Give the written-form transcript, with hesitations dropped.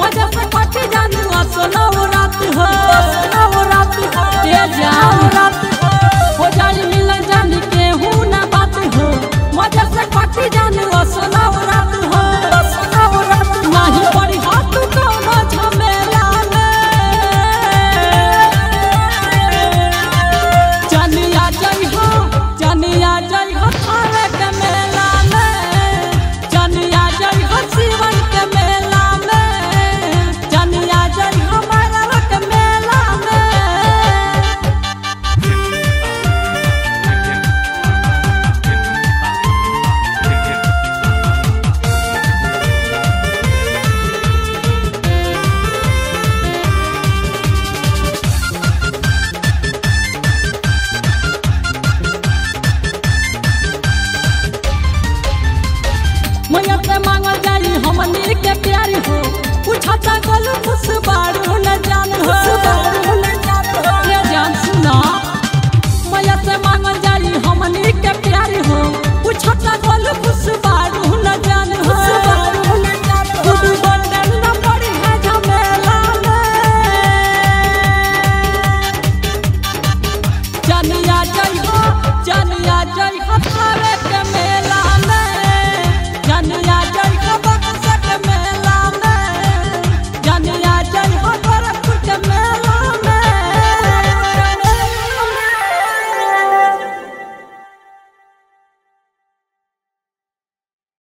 मजा से कटी जानू असनो रात हो ये जान रात हो जाई मिलन जान के हूं ना बात हो मजा से कटी जानू असनो रात हो नहीं पड़ी हाथ को झमेला में जनिया जई हो थारे के मेला में जनिया जई हो शिवन के मेला में जनिया जई हो मारा के मेला में। मैया से मांगल जाई हमनी के प्यारी हो पूछता गल खुश